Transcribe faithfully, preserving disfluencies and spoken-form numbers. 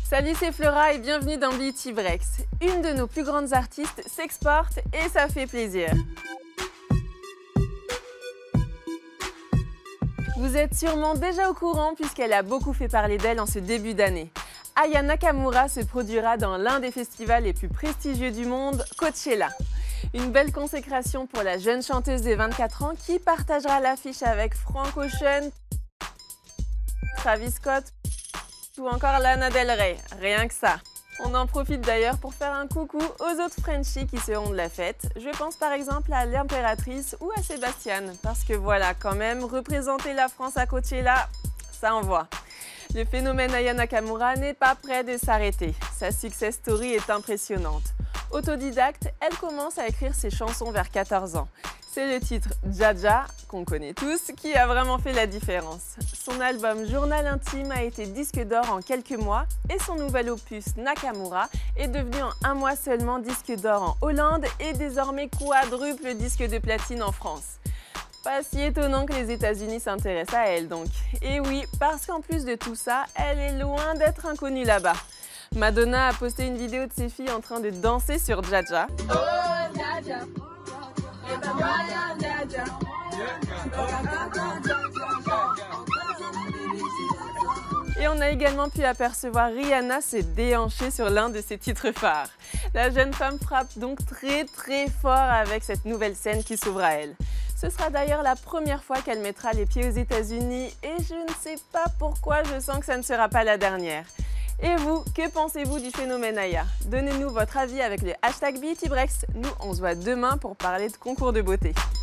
Salut, c'est Flora et bienvenue dans Beauty Breaks. Une de nos plus grandes artistes s'exporte et ça fait plaisir. Vous êtes sûrement déjà au courant puisqu'elle a beaucoup fait parler d'elle en ce début d'année. Aya Nakamura se produira dans l'un des festivals les plus prestigieux du monde, Coachella. Une belle consécration pour la jeune chanteuse de vingt-quatre ans qui partagera l'affiche avec Frank Ocean, Travis Scott ou encore Lana Del Rey, rien que ça. On en profite d'ailleurs pour faire un coucou aux autres Frenchies qui seront de la fête. Je pense par exemple à l'Impératrice ou à Sébastien, parce que voilà, quand même, représenter la France à Coachella, ça envoie. Le phénomène Aya Nakamura n'est pas prêt de s'arrêter. Sa success story est impressionnante. Autodidacte, elle commence à écrire ses chansons vers quatorze ans. C'est le titre Dja, qu'on connaît tous, qui a vraiment fait la différence. Son album Journal intime a été disque d'or en quelques mois et son nouvel opus Nakamura est devenu en un mois seulement disque d'or en Hollande et désormais quadruple disque de platine en France. Pas si étonnant que les États-Unis s'intéressent à elle donc. Et oui, parce qu'en plus de tout ça, elle est loin d'être inconnue là-bas. Madonna a posté une vidéo de ses filles en train de danser sur Dja. Oh, Dja. Et on a également pu apercevoir Rihanna se déhancher sur l'un de ses titres phares. La jeune femme frappe donc très très fort avec cette nouvelle scène qui s'ouvre à elle. Ce sera d'ailleurs la première fois qu'elle mettra les pieds aux États-Unis et je ne sais pas pourquoi je sens que ça ne sera pas la dernière. Et vous, que pensez-vous du phénomène Aya? Donnez-nous votre avis avec le hashtag Beauty Breaks. Nous, on se voit demain pour parler de concours de beauté.